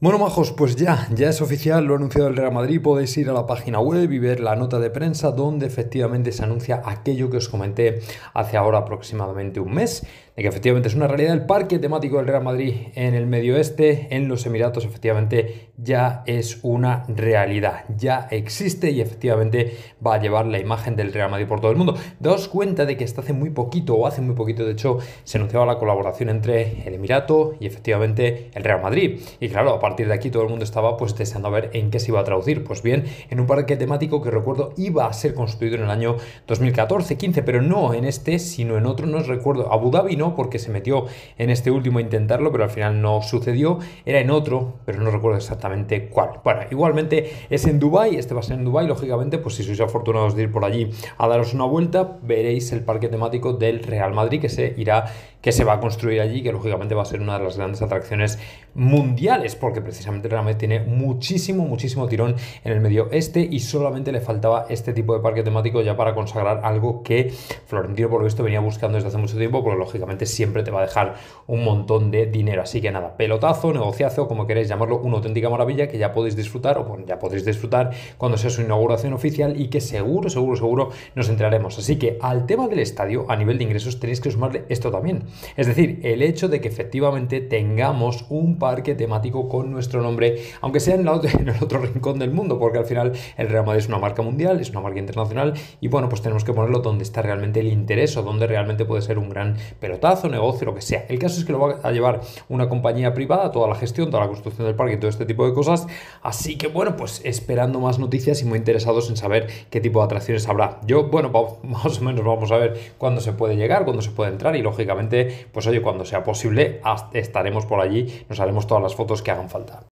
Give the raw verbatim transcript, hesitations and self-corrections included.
Bueno, majos, pues ya, ya es oficial, lo ha anunciado el Real Madrid, podéis ir a la página web y ver la nota de prensa donde efectivamente se anuncia aquello que os comenté hace ahora aproximadamente un mes, de que efectivamente es una realidad. El parque temático del Real Madrid en el Medio Oeste, en los Emiratos, efectivamente ya es una realidad, ya existe y efectivamente va a llevar la imagen del Real Madrid por todo el mundo. Daos cuenta de que hasta hace muy poquito, o hace muy poquito de hecho, se anunciaba la colaboración entre el Emirato y efectivamente el Real Madrid. Y claro, a partir de aquí todo el mundo estaba pues deseando ver en qué se iba a traducir. Pues bien, en un parque temático que recuerdo iba a ser construido en el año dos mil catorce quince, pero no en este, sino en otro, no os recuerdo. Abu Dhabi no, porque se metió en este último a intentarlo, pero al final no sucedió. Era en otro, pero no recuerdo exactamente cuál. Bueno, igualmente es en Dubái, este va a ser en Dubái, lógicamente, pues si sois afortunados de ir por allí a daros una vuelta, veréis el parque temático del Real Madrid que se irá, que se va a construir allí, que lógicamente va a ser una de las grandes atracciones mundiales, porque precisamente el Real Madrid tiene muchísimo, muchísimo tirón en el Medio Este y solamente le faltaba este tipo de parque temático ya para consagrar algo que Florentino por lo visto venía buscando desde hace mucho tiempo, porque lógicamente siempre te va a dejar un montón de dinero. Así que nada, pelotazo, negociazo, como queréis llamarlo, una auténtica maravilla que ya podéis disfrutar, o bueno, ya podréis disfrutar cuando sea su inauguración oficial y que seguro, seguro, seguro nos enteraremos. Así que al tema del estadio, a nivel de ingresos, tenéis que sumarle esto también. Es decir, el hecho de que efectivamente tengamos un parque temático con nuestro nombre, aunque sea en, la, en el otro rincón del mundo, porque al final el Real Madrid es una marca mundial, es una marca internacional y bueno, pues tenemos que ponerlo donde está realmente el interés o donde realmente puede ser un gran pelotazo, negocio, lo que sea. El caso es que lo va a llevar una compañía privada, toda la gestión, toda la construcción del parque y todo este tipo de cosas. Así que bueno, pues esperando más noticias y muy interesados en saber qué tipo de atracciones habrá. Yo, bueno, más o menos vamos a ver cuándo se puede llegar, cuándo se puede entrar y lógicamente, pues oye, cuando sea posible estaremos por allí, nos haremos todas las fotos que hagan falta.